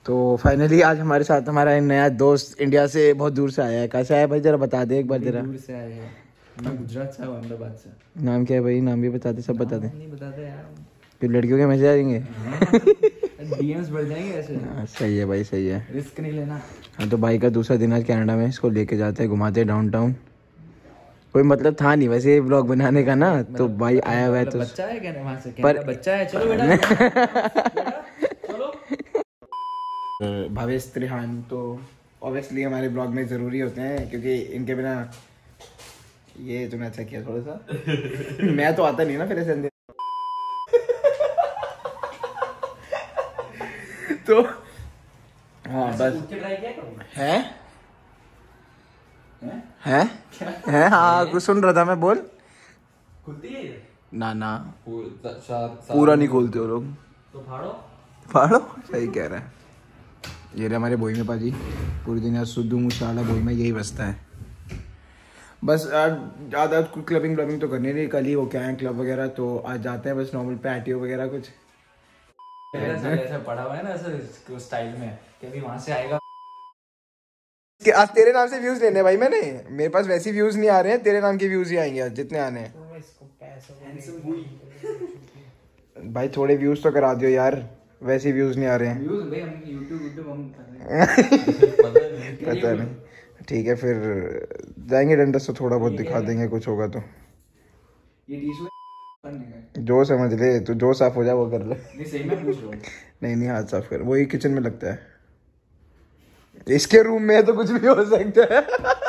तो फाइनली आज हमारे साथ हमारा एक नया दोस्त इंडिया से बहुत दूर से आया है। कैसे आया भाई, जरा बता दे एक बार जरा। दूर से आए हैं, मैं गुजरात से हूँ, अहमदाबाद से। नाम क्या है भाई? नाम भी बता दे, सब बता दे। नहीं बताते यार, फिर लड़कियों के मैसेज आ जाएंगे। डीएम्स बढ़ जाएंगे ऐसे। सही है भाई, सही है, रिस्क नहीं लेना। हाँ तो भाई का दूसरा दिन आज कनाडा में, इसको लेके जाते हैं, घुमाते हैं डाउनटाउन। कोई मतलब था नहीं वैसे ये ब्लॉग बनाने का ना, तो भाई आया हुआ है तो बच्चा है क्या वहाँ से? पर बच्चा है, चलो बेटा चलो। भावेश त्रिहान तो ऑब्वियसली हमारे ब्लॉग में ज़रूरी होते हैं, क्योंकि इनके बिना ये तूने अच्छा किया थोड़ा सा। मैं तो आता नहीं ना फिर ऐसे अंदर। तो हाँ बस है हाँ कुछ सुन रहा था मैं, बोल। खुलती है ना ना पूरा नहीं खोलते हो लोग, तो फाड़ो फाड़ो। सही कह रहा है। ये रहे हमारे बोई में पाजी, पूरे दिन यार सुद्धू मुशाला बोई में यही बसता है। बस ज़्यादा कुछ क्लबिंग तो करनी नहीं, कल ही वो क्या है क्लब वगैरह, तो आज जाते हैं बस नॉर्मल पैटियो वगैरह कुछ। ऐसा पड़ा हुआ है ना ऐसा स्टाइल में कि अभी वहाँ से आएगा। आज तेरे नाम से व्यूज लेने भाई मैंने, मेरे पास वैसे व्यूज नहीं आ रहे हैं, तेरे नाम के व्यूज ही आएंगे आज जितने आने हैं। भाई थोड़े व्यूज तो करा दियो यार, वैसे व्यूज नहीं आ रहे हैं। व्यूज भाई हम YouTube हम कर रहे हैं। पता नहीं, ठीक है फिर जाएंगे डंडस तो थोड़ा बहुत दिखा देंगे, कुछ होगा तो। ये टिश्यू है, जो समझ ले तू, जो साफ हो जाए वो कर ले। नहीं सही में पूछ रहा हूँ। नहीं हाथ साफ कर, वही किचन में लगता है, इसके रूम में तो कुछ भी हो सकता है।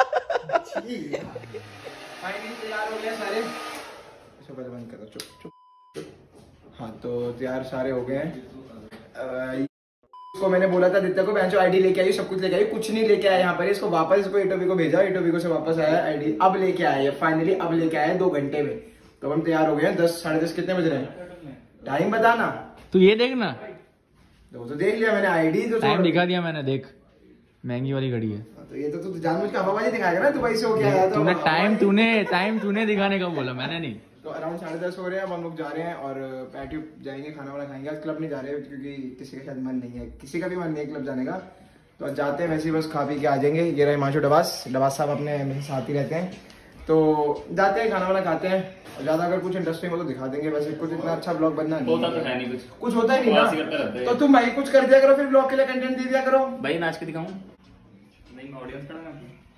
तैयार हो गया सारे, बंद करो, चुप चुप। हाँ तो तैयार सारे हो गए हैं। इसको मैंने बोला था दित्या को बेंचो आईडी लेके आई, सब कुछ लेके आई, कुछ नहीं लेके आया यहाँ पर। इसको वापस इसको एटोबी को भेजा, एटोबी से वापस आया आईडी, अब लेके आया फाइनली, अब लेके आया 2 घंटे में। तो हम तैयार हो गए हैं। 10 साढ़े 10 कितने बज रहे हैं? टाइम बताना तू ये देखना, तो देख लिया मैंने आईडी, तो टाइम दिखा दिया मैंने, देख महंगी वाली घड़ी है। तो ये तो तू जानबूझ के हवाबाजी दिखाएगा ना, तू वैसे हो गया है। तूने टाइम तूने दिखाने का बोला, मैंने नहीं। तो अराउंड 10:30 हो रहे हैं, अब हम लोग जा रहे हैं और पैटियो जाएंगे, खाना वाना खाएंगे। आज क्लब नहीं जा रहे हैं क्योंकि किसी का शायद मन नहीं है, किसी का भी मन नहीं है क्लब जाने का, तो आज जाते हैं वैसे ही, बस खा पी के आ जाएंगे। ये रहे हिमांशु डबास साहब अपने मेरे साथ ही रहते हैं, तो जाते हैं खाना वाना खाते हैं। और ज्यादा अगर कुछ इंटरेस्टिंग हो तो दिखा देंगे, वैसे कुछ इतना अच्छा ब्लॉग बनना नहीं होता, तो है नहीं, कुछ होता ही नहीं ना। तो तुम भाई कुछ कर दिया करो, फिर ब्लॉग के लिए कंटेंट दे दिया करो। भाई नाच के दिखाऊं? नहीं मैं ऑडियंस खड़ा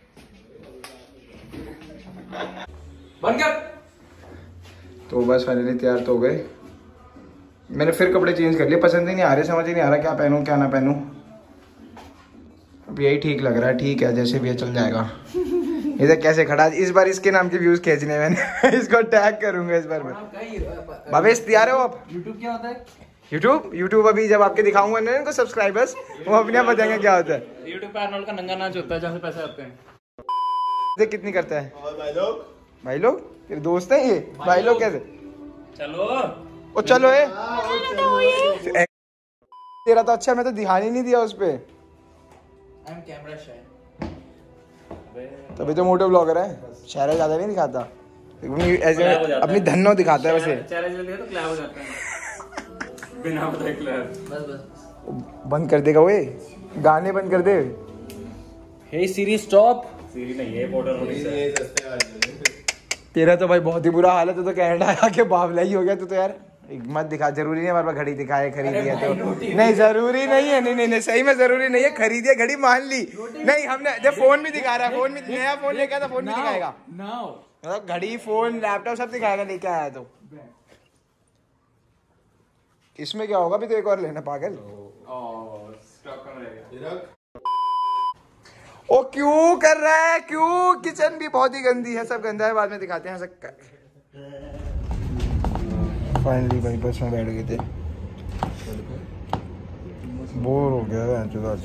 बन गया। तो बस फाइनली तैयार तो हो गए। मैंने फिर कपड़े चेंज कर लिए, पसंद ही नहीं आ रहे, समझ ही नहीं आ रहा क्या पहनूं क्या ना पहनूं। अब यही ठीक लग रहा है, ठीक है जैसे भी है चल जाएगा। इधर कैसे खड़ा, इस बार इसके नाम के व्यूज खींचने मैंने। इसको टैग करूंगा इस बार मैं। भावेश तैयार हो आप? यूट्यूब क्या होता है? यूट्यूब अभी जब आपके दिखाऊंगा ना इनको सब्सक्राइबर्स, वो अपने आप बताएंगे क्या होता है। यूट्यूब पे अर्नोल्ड का नंगा नाच होता है जहाँ से पैसे आते हैं। कितनी करता है? और भाई लोग तेरे दोस्त हैं ये? भाई लोग कैसे? चलो ओ चलो ए तेरा तो अच्छा, मैं तो ध्यान ही नहीं दिया उस पे। कैमरा शाय तभी तो मोटो ब्लॉगर है, चेहरा ज्यादा नहीं दिखाता, ऐसे अपनी धन्नो दिखाता है वैसे। तो क्लैप हो जाता है बिना बताए क्लैप। बस बंद कर देगा वो, गाने बंद कर दे। हे सीरी स्टॉप। सीरी नहीं है, बॉर्डर। तेरा तो भाई बहुत ही बुरा हाल है, तो कनाडा आके बावला ही हो गया तू तो यार। मत दिखा, जरूरी नहीं हमारे पास घड़ी दिखाए, खरीदी है तो नहीं, जरूरी नहीं है। नहीं सही में जरूरी नहीं है, खरीदी है घड़ी मान ली नहीं हमने। जब फोन भी दिखा रहा है, फोन भी नया फोन लेके आया था, फोन भी दिखाएगा, मतलब घड़ी फोन लैपटॉप सब दिखाएगा लेके आया तो। इसमें क्या होगा, भी तो एक और लेना पागल। ओ क्यों कर रहा है, क्यों? किचन भी बहुत ही गंदी है, सब गंदा है, बाद में दिखाते हैं सब। फाइनली भाई बस में बैठ गए थे, बोर हो गया है आज।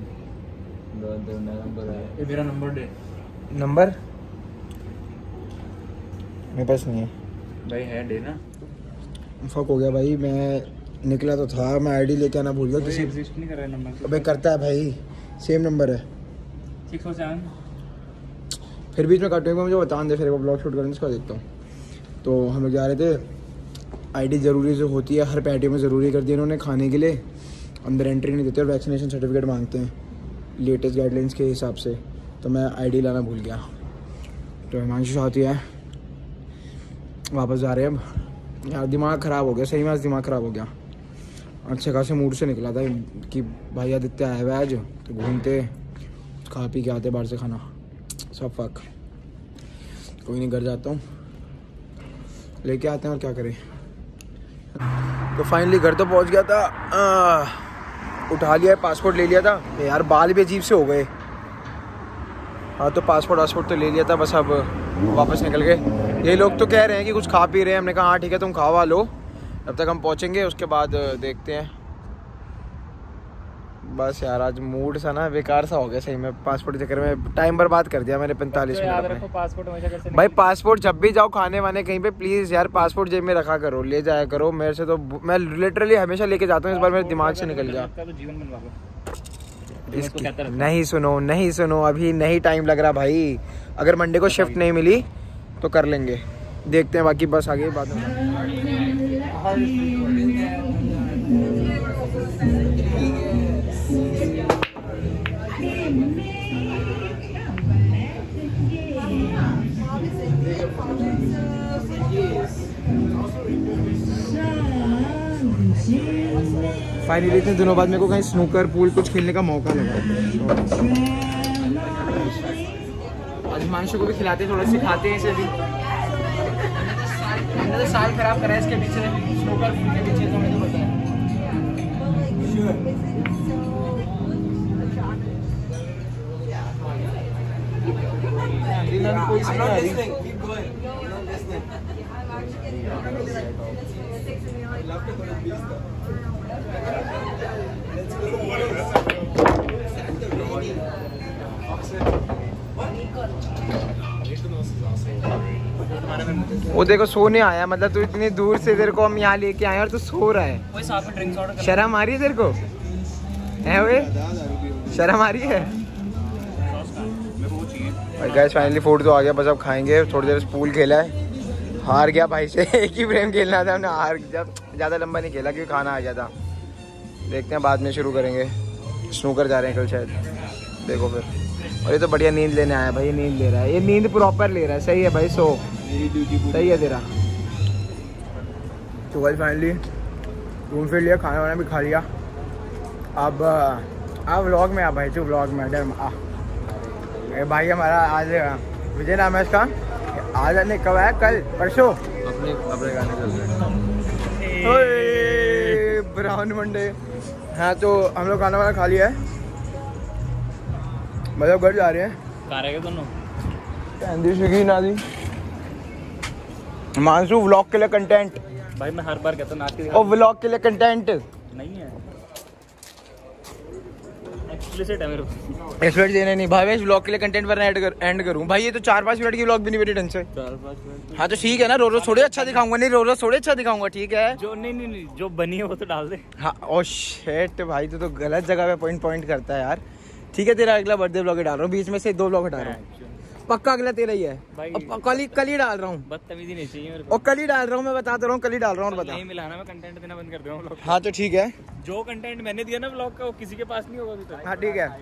मेरा नंबर दे। नंबर मेरे पास नहीं है भाई, है दे ना। फक हो गया भाई, मैं निकला तो था, मैं आईडी लेके आना भूल गया। किसी एग्जिस्ट नहीं कर रहा नंबर। अबे करता है भाई, सेम नंबर है 607। फिर बीच में काटूंगा, मुझे बता दे, फिर वो ब्लॉग शूट करने इसका देखता हूँ। तो हम लोग जा रहे थे, आईडी ज़रूरी जो होती है हर पैटी में ज़रूरी कर दी इन्होंने खाने के लिए। अंदर एंट्री नहीं देते और वैक्सीनेशन सर्टिफिकेट मांगते हैं लेटेस्ट गाइडलाइंस के हिसाब से। तो मैं आईडी लाना भूल गया। तो हिमांशु साथी है, वापस जा रहे हैं अब। यार दिमाग ख़राब हो गया, सही में आज दिमाग ख़राब हो गया। अच्छे खासे मूड से निकला था कि भाई आदित्य आया हुआ आज, तो घूमते खा पी के आते बाहर से खाना। सब फक, कोई नहीं, घर जाता हूँ, लेके आते हैं और क्या करें। तो फाइनली घर तो पहुँच गया था। उठा लिया है, पासपोर्ट ले लिया था यार, बाल भी अजीब से हो गए। हाँ तो पासपोर्ट तो ले लिया था, बस अब वापस निकल गए। ये लोग तो कह रहे हैं कि कुछ खा पी रहे हैं। हमने कहा हाँ ठीक है तुम खावा लो, जब तक हम पहुँचेंगे उसके बाद देखते हैं। बस यार आज मूड सा ना बेकार सा हो गया सही में, पासपोर्ट के चक्कर में टाइम बर्बाद कर दिया मैंने 45 मिनट। याद रखो पासपोर्ट हमेशा कैसे भाई, पासपोर्ट जब भी जाओ खाने वाने कहीं पे प्लीज़ यार पासपोर्ट जेब में रखा करो, ले जाया करो। मेरे से तो मैं लिटरली हमेशा लेके जाता हूँ, इस बार मेरे दिमाग से निकल गया। नहीं सुनो अभी नहीं टाइम लग रहा भाई। अगर मंडे को शिफ्ट नहीं मिली तो कर लेंगे, देखते हैं। बाकी बस आगे बात फाइनली इतने दिनों बाद मेरे को कहीं स्नूकर पूल कुछ खेलने का मौका लगा। आज हिमांशु को भी खिलाते, थोड़ा सिखाते हैं इसे भी। मैंने तो साल खराब करा है इसके पीछे, स्नूकर पूल के पीछे, तो मुझे पता है। वो देखो सोने आया, मतलब तू इतनी दूर से तेरे को हम यहाँ लेके आए और तू सो रहा है। शर्म आ रही है तेरे को? है वे शर्म आ रही है? गाइस फाइनली फूड तो आ गया, बस अब खाएंगे। थोड़ी देर पूल खेला है, हार गया भाई से। एक ही फ्रेम खेलना था हमने, हार जब ज़्यादा लंबा नहीं खेला क्योंकि खाना आ गया था। देखते हैं बाद में शुरू करेंगे। स्नूकर जा रहे हैं कल शायद, देखो फिर। और ये तो बढ़िया नींद लेने आया भाई, नींद ले रहा है ये, नींद प्रॉपर ले रहा है। सही है भाई, सो सही है तेरा। तो भाई फाइनली घूम फिर लिया, खाना वाना भी खा लिया। अब व्लॉग में आ भाई, तू व्लॉग में भाई। हमारा आज विजय नाम है इसका, आज आने कब आया? कल परसों अपने गाने चल रहे हैं ब्राउन मंडे। हाँ तो हम लोग खाना वाना खा लिया है, मतलब घर जा रहे हैं। कहाँ रह गए दोनों? मानसू व्लॉग के लिए कंटेंट भाई, मैं हर बार कहता हूँ नाच के और व्लॉग के लिए कंटेंट नहीं है, एक्सप्लिसिट है मेरे को। एक्सप्लिसिट देने नहीं भाई, मैं व्लॉग के लिए कंटेंट पर एंड करूँ भाई। ये तो 4-5 मिनट की व्लॉग भी नहीं मेरी ढंग से। 4-5 मिनट हाँ तो ठीक है ना, रोज थोड़े अच्छा दिखाऊंगा। नहीं रोज थोड़े अच्छा दिखाऊंगा, ठीक है। जो नहीं जो बनी है वो तो डाल दे। हाँ ओ शिट भाई, तो गलत जगह पे पॉइंट करता है यार। ठीक है, तेरा अगला बर्थडे व्लॉग डाल रहा हूँ, बीच में से 2 व्लॉग हटा रहा हूँ। पक्का अगला तेरा ही है भाई। कल ही डाल रहा हूँ, बदतमीजी नहीं चाहिए मेरे को। और कल ही डाल रहा हूँ, मैं बताता रहा हूँ, कल ही डाल रहा हूँ। नहीं मिलाना, मैं कंटेंट देना बंद कर दूंगा व्लॉग। हाँ तो ठीक है, जो कंटेंट मैंने दिया ना व्लॉग का वो किसी के पास नहीं होगा अभी तक। हाँ ठीक है,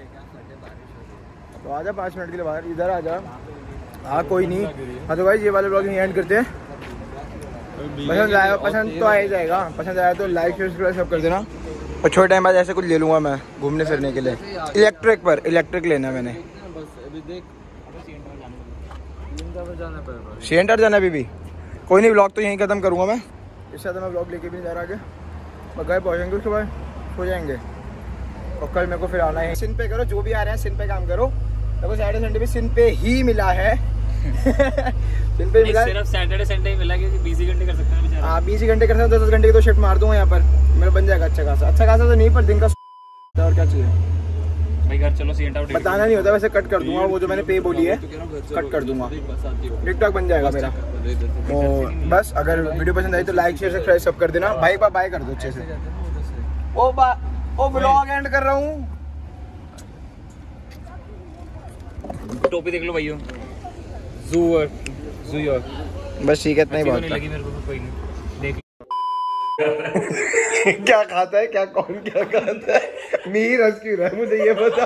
तो आजा 5 मिनट के लिए बाहर, इधर आ जा। हाँ कोई नहीं। हाँ तो भाई ये वाले व्लॉग यहीं एंड करते हैं। पसंद आएगा, पसंद तो आ ही जाएगा। पसंद आया तो लाइक शेयर सब कर देना। और छोटे टाइम बाद ऐसे कुछ ले लूँगा मैं घूमने फिरने के लिए। इलेक्ट्रिक लेना है मैंने। सेंटर जाना अभी। कोई नहीं, व्लॉग तो यहीं खत्म करूँगा मैं। इससे ज़्यादा मैं व्लॉग लेके भी नहीं जा रहा आगे। घर पहुँचेंगे उसके बाद सो जाएंगे। और कल मेरे को फिर आना है। सिन पे करो, जो भी आ रहे हैं सिन पे काम करो। देखो सैटरडे संडे भी सिन पे ही मिला है। सिन पे मिला, सिर्फ सैटरडे संडे ही मिला क्योंकि 20 घंटे कर सकते हैं। हाँ 20 घंटे कर सकते हैं, 10 घंटे की तो शिफ्ट मार दूंगा यहाँ पर, मेरा बन जाएगा अच्छा खासा तो नहीं, पर दिन का और क्या चाहिए भाई। घर चलो, सीएंट आउट बताना नहीं होता, वैसे कट कर दूंगा। वो जो मैंने पे बोली है कट कर दूंगा, टिकटॉक बन जाएगा मेरा। तो बस अगर वीडियो पसंद आई तो लाइक शेयर सब्सक्राइब सब कर देना। भाई बाय कर दो अच्छे से। ओ व्लॉग एंड कर रहा हूँ। टोपी देख लो भाइयों, बस ठीक है, इतना ही बहुत लगी मेरे को, कोई नहीं देख क्या खाता है, क्या कौन क्या खाता है? मीर हंस क्यों रहा है, मुझे ये बता।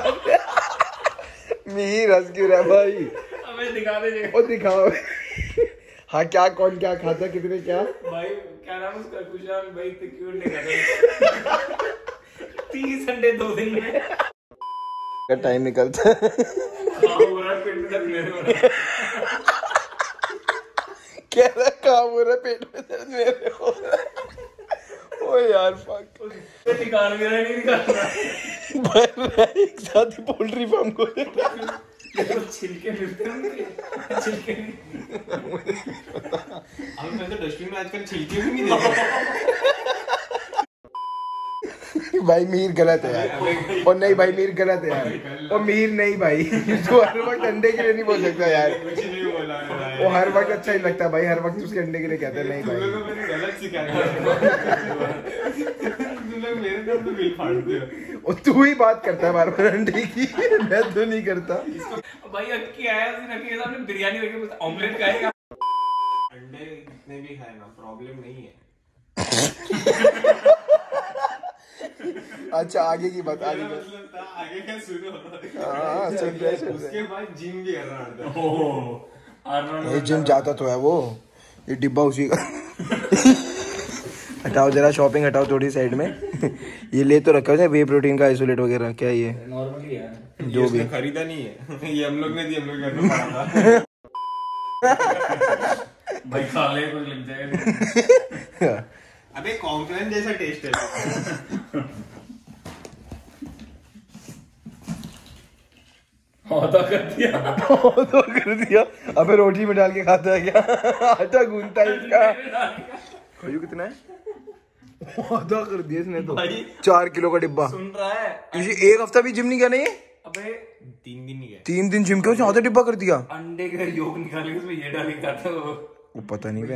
मीर हंस क्यों रहा है भाई? हमें दिखा दे। ओ दिखाओ। हाँ क्या कौन क्या खाता है, कितने क्या? भाई क्या नाम उसका, खुशहाल भाई तो क्यों नहीं खाता? 30 घंटे 2 दिन में टाइम निकलता है। हो रहा है पेट में दर्द मेरे हो रहा है। कह रहा काम हो रहा है, पेट में दर्द मेरे हो रहा है। ओ यार फक, निकाल भी रहा है, नहीं निकाल रहा। एक साथ ही पोल्ट्री फार्म को देखो छिलके मिलते हैं उनके, छिलके नहीं। अब मैं तो डस्टबिन में आजकल छिलके भी नहीं देता। भाई मीर गलत है यार। और नहीं भाई मीर गलत है यार। और मीर नहीं भाई, तो हर वक्त अंडे के लिए नहीं बोल सकता यार। कुछ नहीं बोला वो हर वक्त अच्छा ही लगता है भाई, हर वक्त उसके अंडे के लिए कहते हैं। नहीं भाई मैंने गलत सिखाया। तुम लोग मेरे नाम पे बिल फाड़ते हो। और तू ही बात करता है बार बार अंडे की, मैं तो नहीं करता भाई अक्की आया उसने अक्की के सामने बिरयानी रखी, बस ऑमलेट खाएगा। अंडे जितने भी खाए ना प्रॉब्लम नहीं है। अच्छा आगे की बात, आगे मतलब था आगे क्या सुनो। हाँ सुन रहे उसके बाद जिम भी करना पड़ता है। ये जिम जाता तो है वो, ये डिब्बा उसी का। हटाओ जरा, शॉपिंग हटाओ थोड़ी साइड में। ये ले तो रखा है वे प्रोटीन का आइसोलेट वगैरह, क्या ये नॉर्मली है जो भी खरीदा नहीं है। ये हम लोग ने दी, हम लोग घर में पड़ा था। भाई खा ले कुछ लग जाएगा। अबे कॉम्प्लेन जैसा टेस्ट है। तो कर दिया। अबे रोटी में डाल के खाता है क्या? आटा गूंथता है इसका। खजू कितना है? आधा कर दिया इसने तो। 4 किलो का डिब्बा। सुन रहा है? तुझे एक हफ्ता भी जिम नहीं गया? नहीं अबे 3 दिन ही गए। 3 दिन जिम के आधा डिब्बा कर दिया। अंडे के योग निकाले उसमें ये डाल के खाता वो पता नहीं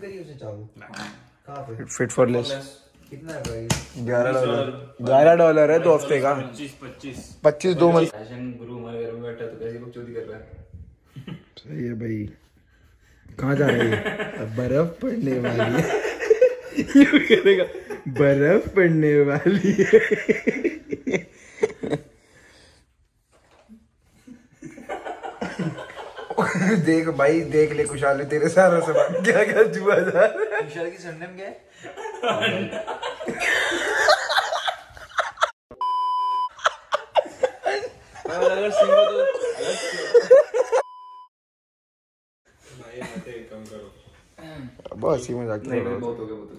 फिट फॉर लेस। कितना है भाई? $11 है 2 हफ्ते का। 25 2 मंथ। फैशन गुरु हमारे घर में बैठा तो कैसी बकचोदी कर रहा है। सही है भाई। कहाँ जा रही है? अब बर्फ पड़ने वाली है। यूं करेगा, बर्फ पड़ने वाली है। देख भाई, देख ले खुशहाल तेरे सारा सामान क्या क्या जुआ जा रहा है। खुशहाल की सरनेम क्या है? अगर सिंह तो भाई कम करो। बस ही मजाक कर रहा है। बहुत हो गया।